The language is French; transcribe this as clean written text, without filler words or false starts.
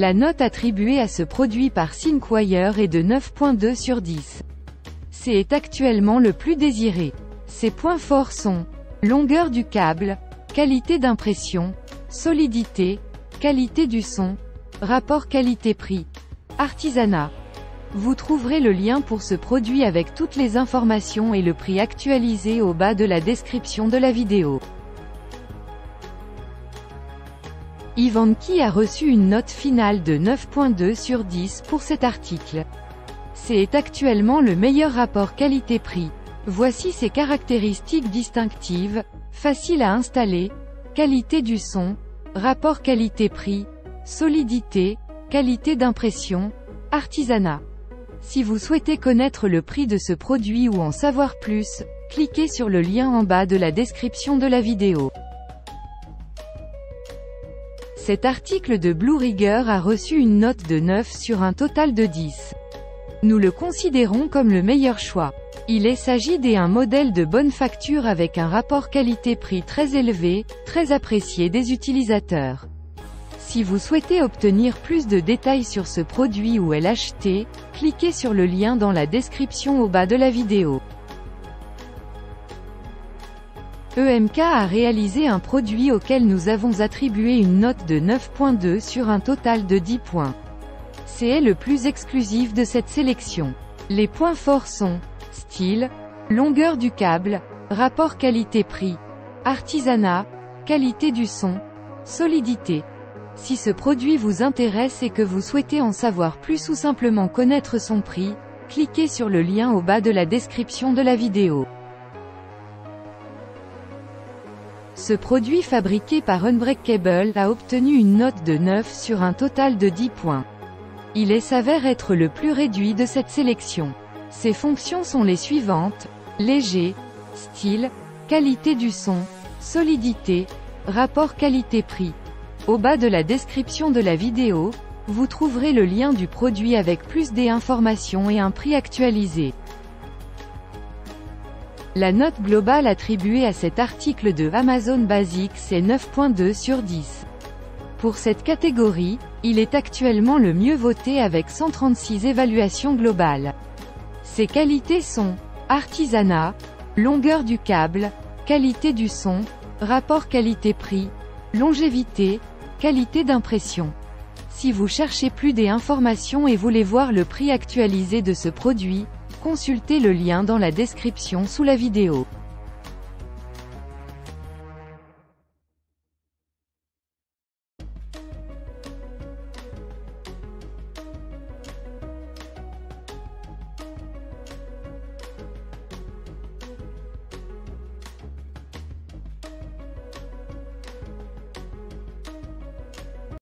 La note attribuée à ce produit par Thinkwire est de 9.2 sur 10. C'est actuellement le plus désiré. Ses points forts sont longueur du câble, qualité d'impression, solidité, qualité du son, rapport qualité-prix, artisanat. Vous trouverez le lien pour ce produit avec toutes les informations et le prix actualisé au bas de la description de la vidéo. Ivanki a reçu une note finale de 9.2 sur 10 pour cet article. C'est actuellement le meilleur rapport qualité-prix. Voici ses caractéristiques distinctives: facile à installer, qualité du son, rapport qualité-prix, solidité, qualité d'impression, artisanat. Si vous souhaitez connaître le prix de ce produit ou en savoir plus, cliquez sur le lien en bas de la description de la vidéo. Cet article de Blue Rigger a reçu une note de 9 sur un total de 10. Nous le considérons comme le meilleur choix. Il s'agit d'un modèle de bonne facture avec un rapport qualité-prix très élevé, très apprécié des utilisateurs. Si vous souhaitez obtenir plus de détails sur ce produit ou l'acheter, cliquez sur le lien dans la description au bas de la vidéo. EMK a réalisé un produit auquel nous avons attribué une note de 9.2 sur un total de 10 points. C'est le plus exclusif de cette sélection. Les points forts sont style, longueur du câble, rapport qualité-prix, artisanat, qualité du son, solidité. Si ce produit vous intéresse et que vous souhaitez en savoir plus ou simplement connaître son prix, cliquez sur le lien au bas de la description de la vidéo. Ce produit fabriqué par Unbreakable a obtenu une note de 9 sur un total de 10 points. Il s'avère être le plus réduit de cette sélection. Ses fonctions sont les suivantes: léger, style, qualité du son, solidité, rapport qualité-prix. Au bas de la description de la vidéo, vous trouverez le lien du produit avec plus d'informations et un prix actualisé. La note globale attribuée à cet article de Amazon Basics est 9.2 sur 10. Pour cette catégorie, il est actuellement le mieux voté avec 136 évaluations globales. Ses qualités sont artisanat, longueur du câble, qualité du son, rapport qualité-prix, longévité, qualité d'impression. Si vous cherchez plus d'informations et voulez voir le prix actualisé de ce produit, consultez le lien dans la description sous la vidéo.